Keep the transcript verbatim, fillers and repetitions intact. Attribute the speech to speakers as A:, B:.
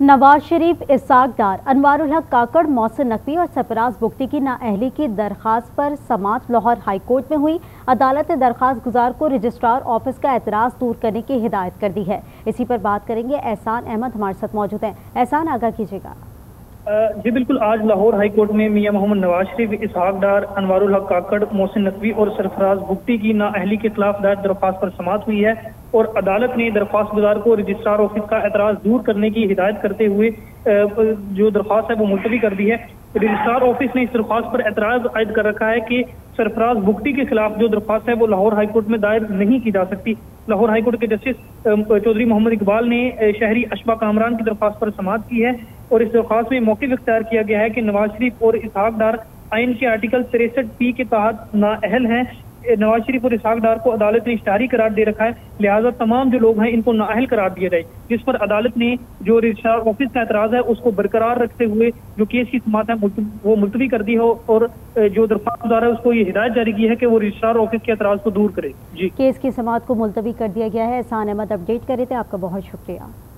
A: नवाज शरीफ, इसहाक डार, अनवारुल हक काकड़, मोहसिन नकवी और सरफराज बुगटी की नाअहली की दरख्वास्त पर समाअत लाहौर हाई कोर्ट में हुई। अदालत ने दरख्वास्त गुजार को रजिस्ट्रार ऑफिस का एतराज़ दूर करने की हिदायत कर दी है। इसी पर बात करेंगे। एहसान अहमद हमारे साथ मौजूद हैं। एहसान, आगाह कीजिएगा।
B: जी बिल्कुल, आज लाहौर हाई कोर्ट में मियां मोहम्मद नवाज शरीफ, इसहाक डार, अनवारुल हक काकड़, मोहसिन नकवी और सरफराज बुगटी की नाअहली के खिलाफ दायर दरख्वास्त पर समाअत हुई है और अदालत ने दरख्वास्त गुजार को रजिस्ट्रार ऑफिस का एतराज़ दूर करने की हिदायत करते हुए जो दरख्वास्त है वो मुलतवी कर दी है। रजिस्ट्रार ऑफिस ने इस दरख्वास्त पर एतराज़ आयद कर रखा है कि सरफराज बुगटी के खिलाफ जो दरख्वास्त है वो लाहौर हाई कोर्ट में दायर नहीं की जा सकती। लाहौर हाई कोर्ट के जस्टिस चौधरी मोहम्मद इकबाल ने शहरी अशबा कामरान की दरख्वास्त पर समाअत की है और इस दरख्वास्त में मौक़िफ़ इख्तियार किया गया है कि नवाज शरीफ और इसहाक डार आइन के आर्टिकल तिरसठ पी के तहत नाअहल हैं। नवाज शरीफ और इसहाक डार को अदालत ने इश्तिहारी करार दे रखा है, लिहाजा तमाम जो लोग हैं इनको नाअहल करार दिया जाए, जिस पर अदालत ने जो रजिस्ट्रार ऑफिस का एतराज़ है उसको बरकरार रखते हुए जो केस की समाअत है वो मुलतवी कर दी हो और जो दरख्वास्त गुजार है उसको ये हिदायत जारी की है कि वो रजिस्ट्रार ऑफिस के एतराज़ को दूर करे। जी,
A: केस की समाअत को मुलतवी कर दिया गया है। एहसान अहमद अपडेट करे थे, आपका बहुत शुक्रिया।